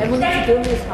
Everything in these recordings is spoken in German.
Hij moet niet doen, is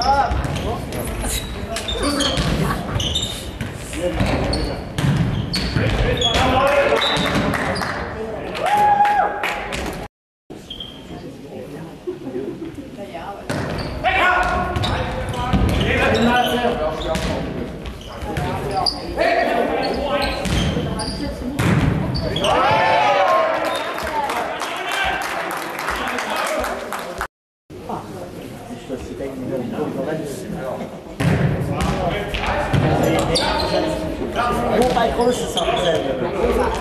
Bij grootste zakken zetten.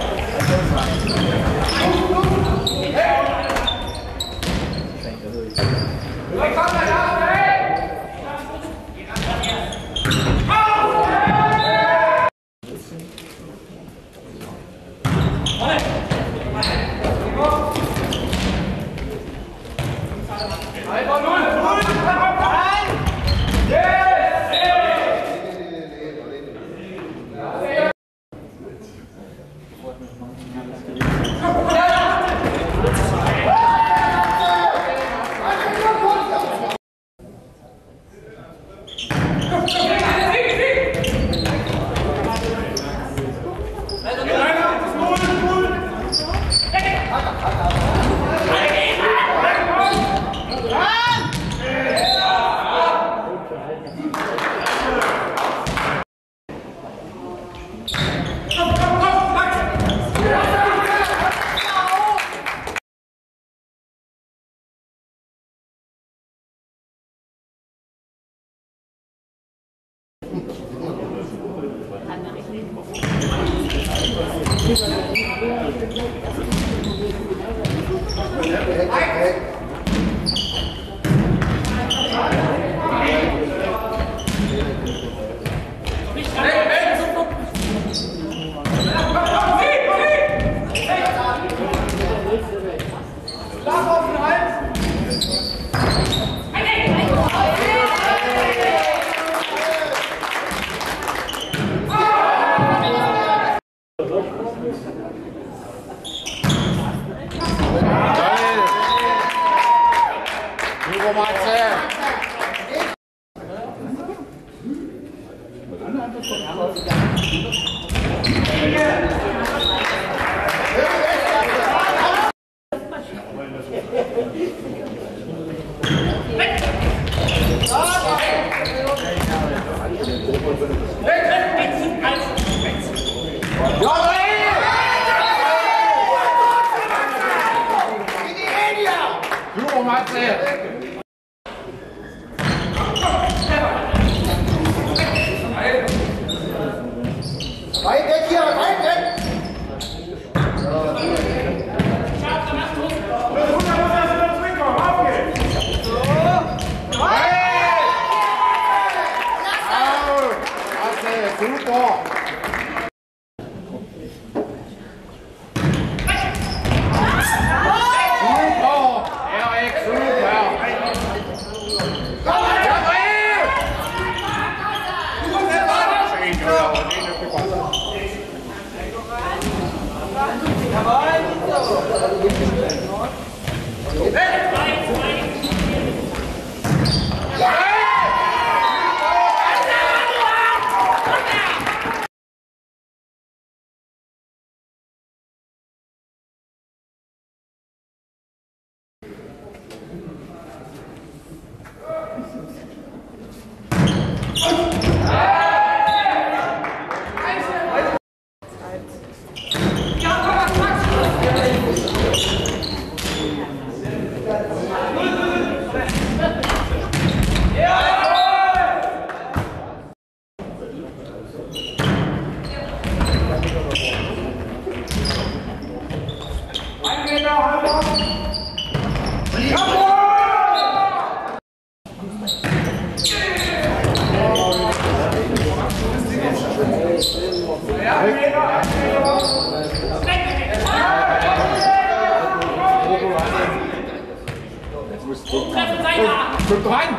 Drück rein!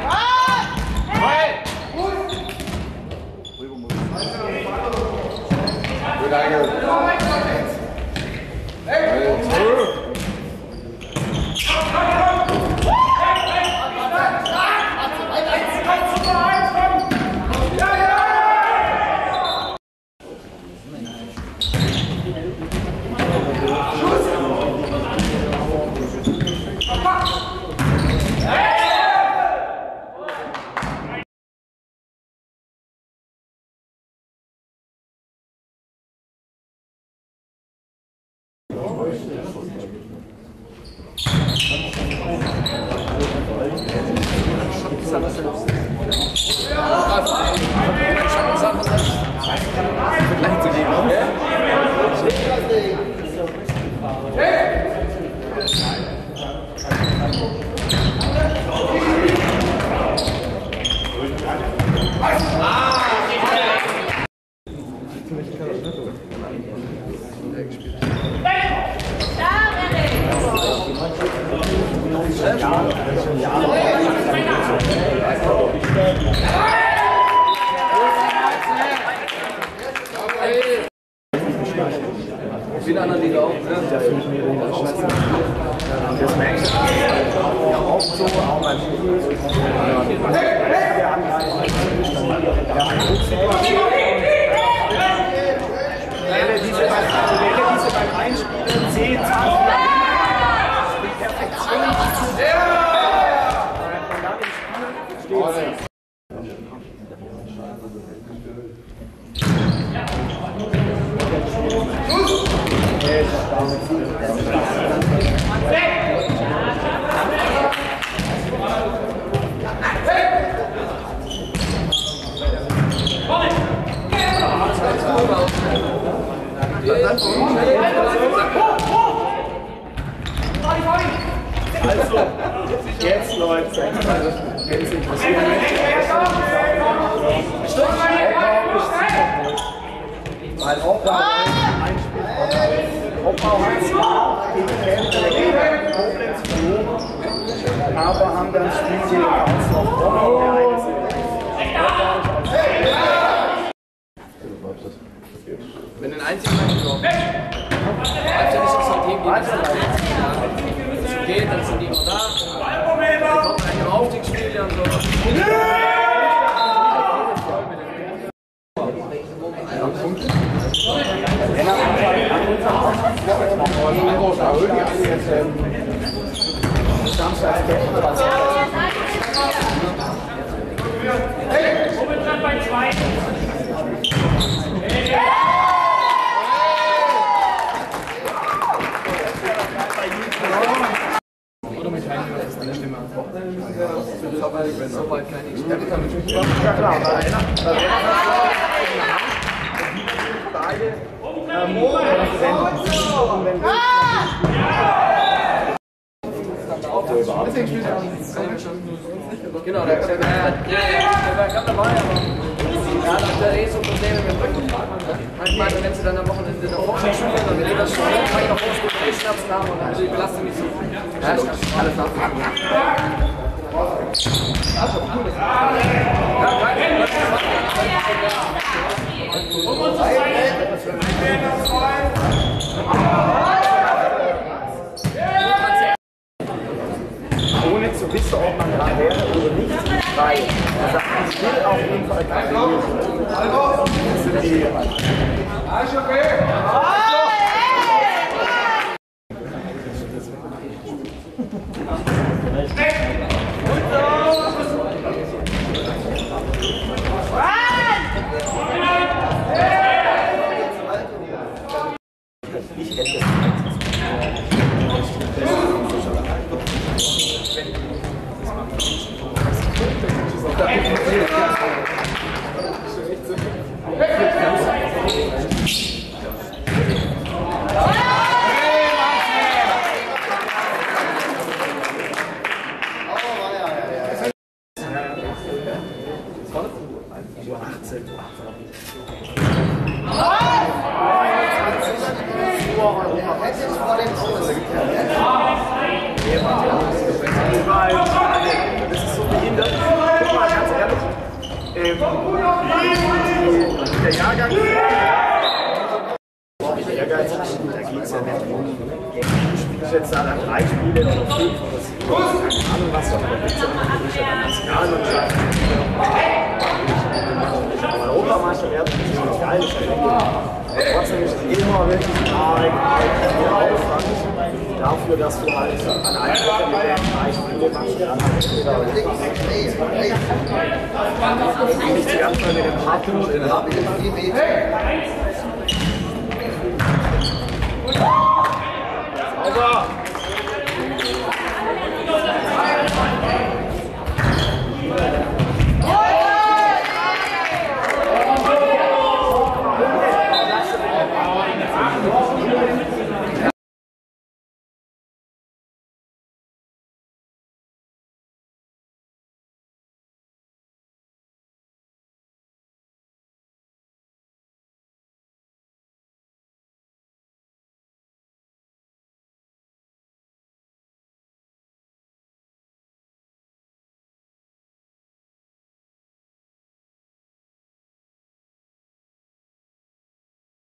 Hey! Good angle. Hey! Wie in einer anderen Liga auch. Das merke ich ja auch so, auch beim Spiel. Welle, diese beim Einspielen 10, 20 die Perfektion. Also, jetzt läuft es. Jetzt interessiert weil Opa hat zwar gegen Koblenz verloren, aber haben dann das Spiel gegen Karlsruhe gewonnen. Wenn ein einziger Mann bleibt ja nicht auf so ein Team, die es geht, dann sind die immer da. Dann kommt man im Aufstiegsspiel und so. Oder mit Heim, das ist eine Stimme. So weit keine Experte kann natürlich nicht. Ja klar, Deswegen spielt er auch nicht. Genau, der war gerade dabei, aber er hat eh so Probleme mit dem Rücken. Manchmal, wenn sie dann am Wochenende davor spielen, dann will ich das schon, kann ich noch vorspielen, Schmerzen haben und also ich belaste mich so. Ja, ich kann alles nachvollziehen. Also, cool. Ja, ohne zu wissen, ob man da wäre oder nicht, weil er sagt, ich will auf jeden Fall keine Lösung. Das sind die Das ist so behindert. Guck mal, ganz ehrlich. Der Jahrgang. Ehrgeizig, da geht es ja nicht um. Ich jetzt da 3 Spiele oder 5 oder 7 oder keine Ahnung was, aber da gibt es ja immer die Nationalmannschaft. Aber Europameister werden das ist nicht geil, aber trotzdem ist es immer wirklich arg Aufwand dafür, dass du halt an einem Wochenende 3 Spiele machst. Dann nicht zuerst mal mit dem Hartmut in der